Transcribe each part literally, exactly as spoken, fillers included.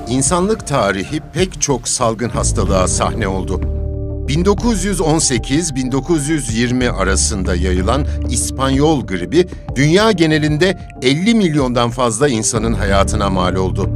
İnsanlık tarihi pek çok salgın hastalığa sahne oldu. bin dokuz yüz on sekiz bin dokuz yüz yirmi arasında yayılan İspanyol gribi, dünya genelinde elli milyondan fazla insanın hayatına mal oldu.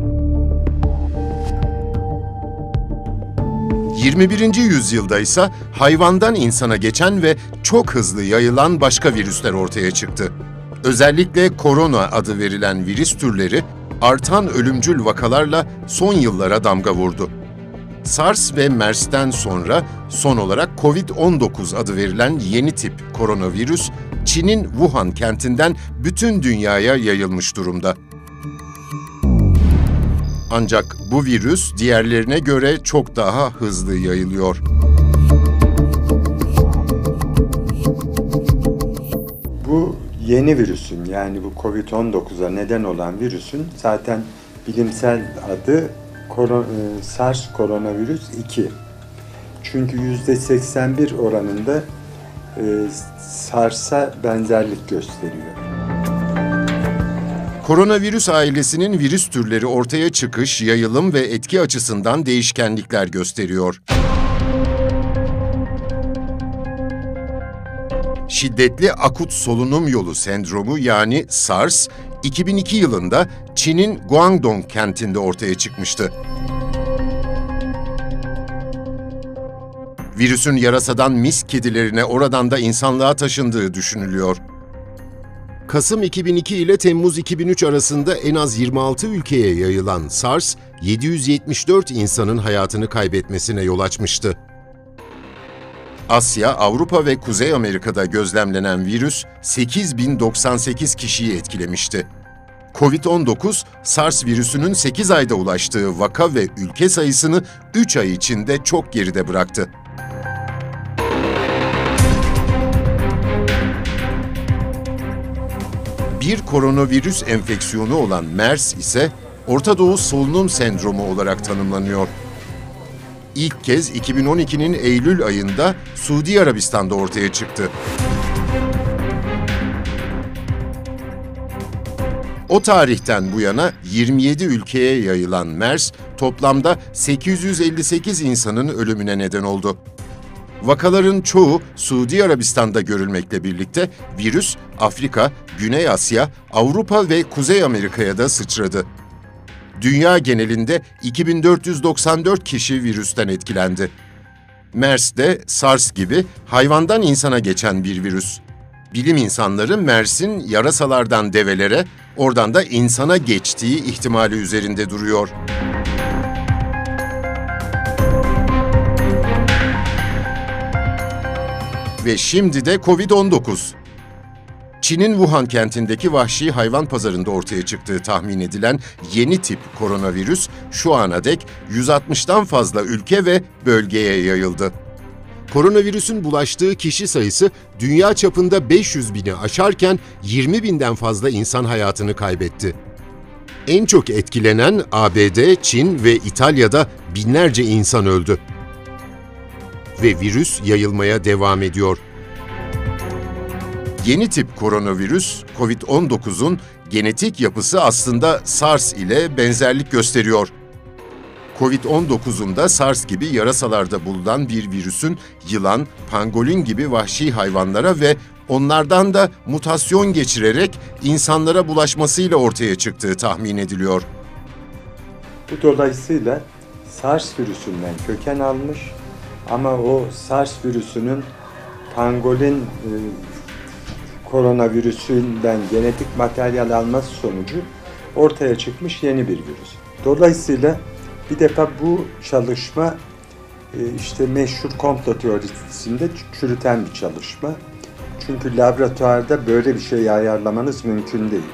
yirmi birinci yüzyılda ise hayvandan insana geçen ve çok hızlı yayılan başka virüsler ortaya çıktı. Özellikle korona adı verilen virüs türleri artan ölümcül vakalarla son yıllara damga vurdu. SARS ve MERS'ten sonra son olarak kovid on dokuz adı verilen yeni tip koronavirüs, Çin'in Wuhan kentinden bütün dünyaya yayılmış durumda. Ancak bu virüs diğerlerine göre çok daha hızlı yayılıyor. Bu yeni virüsün, yani bu kovid on dokuza neden olan virüsün zaten bilimsel adı SARS koronavirüs iki. Çünkü yüzde seksen bir oranında SARS'a benzerlik gösteriyor. Koronavirüs ailesinin virüs türleri ortaya çıkış, yayılım ve etki açısından değişkenlikler gösteriyor. Şiddetli akut solunum yolu sendromu yani SARS, iki bin iki yılında Çin'in Guangdong kentinde ortaya çıkmıştı. Virüsün yarasadan mis kedilerine, oradan da insanlığa taşındığı düşünülüyor. Kasım iki bin iki ile Temmuz iki bin üç arasında en az yirmi altı ülkeye yayılan SARS, yedi yüz yetmiş dört insanın hayatını kaybetmesine yol açmıştı. Asya, Avrupa ve Kuzey Amerika'da gözlemlenen virüs sekiz bin doksan sekiz kişiyi etkilemişti. kovid on dokuz, SARS virüsünün sekiz ayda ulaştığı vaka ve ülke sayısını üç ay içinde çok geride bıraktı. Bir koronavirüs enfeksiyonu olan MERS ise Orta Doğu solunum sendromu olarak tanımlanıyor. İlk kez iki bin on ikinin Eylül ayında Suudi Arabistan'da ortaya çıktı. O tarihten bu yana yirmi yedi ülkeye yayılan MERS toplamda sekiz yüz elli sekiz insanın ölümüne neden oldu. Vakaların çoğu Suudi Arabistan'da görülmekle birlikte virüs Afrika, Güney Asya, Avrupa ve Kuzey Amerika'ya da sıçradı. Dünya genelinde iki bin dört yüz doksan dört kişi virüsten etkilendi. MERS de SARS gibi hayvandan insana geçen bir virüs. Bilim insanları MERS'in yarasalardan develere, oradan da insana geçtiği ihtimali üzerinde duruyor. Ve şimdi de kovid on dokuz. Çin'in Wuhan kentindeki vahşi hayvan pazarında ortaya çıktığı tahmin edilen yeni tip koronavirüs şu ana dek yüz altmıştan fazla ülke ve bölgeye yayıldı. Koronavirüsün bulaştığı kişi sayısı dünya çapında beş yüz bini aşarken yirmi binden fazla insan hayatını kaybetti. En çok etkilenen A B D, Çin ve İtalya'da binlerce insan öldü. Ve virüs yayılmaya devam ediyor. Yeni tip koronavirüs, kovid on dokuzun genetik yapısı aslında SARS ile benzerlik gösteriyor. kovid on dokuzun da SARS gibi yarasalarda bulunan bir virüsün yılan, pangolin gibi vahşi hayvanlara ve onlardan da mutasyon geçirerek insanlara bulaşmasıyla ortaya çıktığı tahmin ediliyor. Bu dolayısıyla SARS virüsünden köken almış ama o SARS virüsünün pangolin e, koronavirüsünden genetik materyal alması sonucu ortaya çıkmış yeni bir virüs. Dolayısıyla bir defa bu çalışma işte meşhur komplo teorisinde çürüten bir çalışma. Çünkü laboratuvarda böyle bir şey ayarlamanız mümkün değil.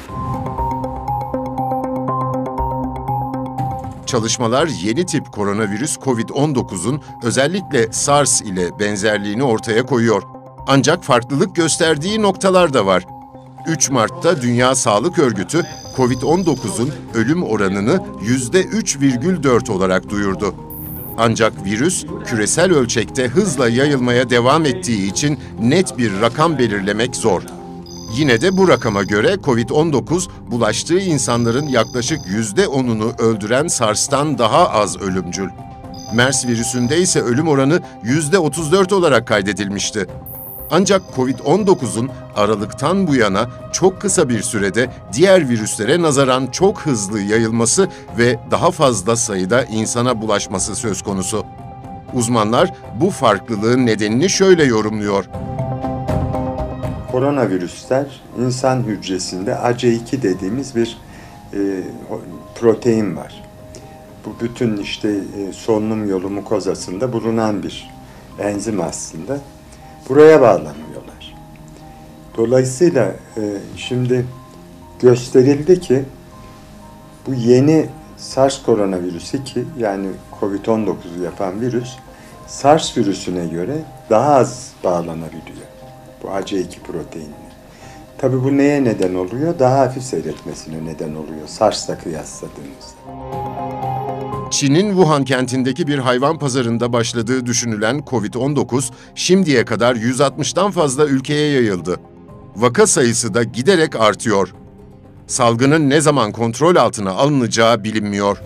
Çalışmalar yeni tip koronavirüs kovid on dokuzun özellikle SARS ile benzerliğini ortaya koyuyor. Ancak farklılık gösterdiği noktalar da var. üç Mart'ta Dünya Sağlık Örgütü, kovid on dokuzun ölüm oranını yüzde üç virgül dört olarak duyurdu. Ancak virüs küresel ölçekte hızla yayılmaya devam ettiği için net bir rakam belirlemek zor. Yine de bu rakama göre kovid on dokuz, bulaştığı insanların yaklaşık yüzde onunu öldüren SARS'tan daha az ölümcül. MERS virüsünde ise ölüm oranı yüzde otuz dört olarak kaydedilmişti. Ancak kovid on dokuzun Aralık'tan bu yana çok kısa bir sürede diğer virüslere nazaran çok hızlı yayılması ve daha fazla sayıda insana bulaşması söz konusu. Uzmanlar bu farklılığın nedenini şöyle yorumluyor. Koronavirüsler insan hücresinde A C iki dediğimiz bir e, protein var. Bu bütün işte e, solunum yolu mukozasında bulunan bir enzim aslında. Buraya bağlanıyorlar. Dolayısıyla e, şimdi gösterildi ki bu yeni SARS koronavirüsü ki yani kovid on dokuzu yapan virüs SARS virüsüne göre daha az bağlanabiliyor. Bu A C iki proteinine. Tabii bu neye neden oluyor? Daha hafif seyretmesine neden oluyor SARS'la kıyasladığımızda. Çin'in Wuhan kentindeki bir hayvan pazarında başladığı düşünülen kovid on dokuz, şimdiye kadar yüz altmıştan fazla ülkeye yayıldı. Vaka sayısı da giderek artıyor. Salgının ne zaman kontrol altına alınacağı bilinmiyor.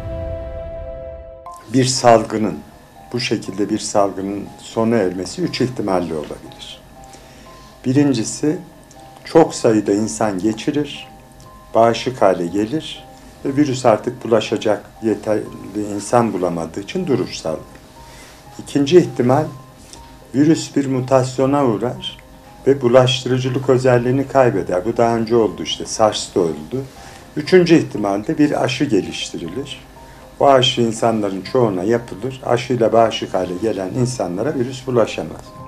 Bir salgının, bu şekilde bir salgının sona ermesi üç ihtimalle olabilir. Birincisi, çok sayıda insan geçirir, bağışık hale gelir ve virüs artık bulaşacak yeterli insan bulamadığı için durur salgın. İkinci ihtimal, virüs bir mutasyona uğrar ve bulaştırıcılık özelliğini kaybeder. Bu daha önce oldu işte, SARS'ta oldu. Üçüncü ihtimalde bir aşı geliştirilir. Bu aşı insanların çoğuna yapılır. Aşıyla bağışık hale gelen insanlara virüs bulaşamaz.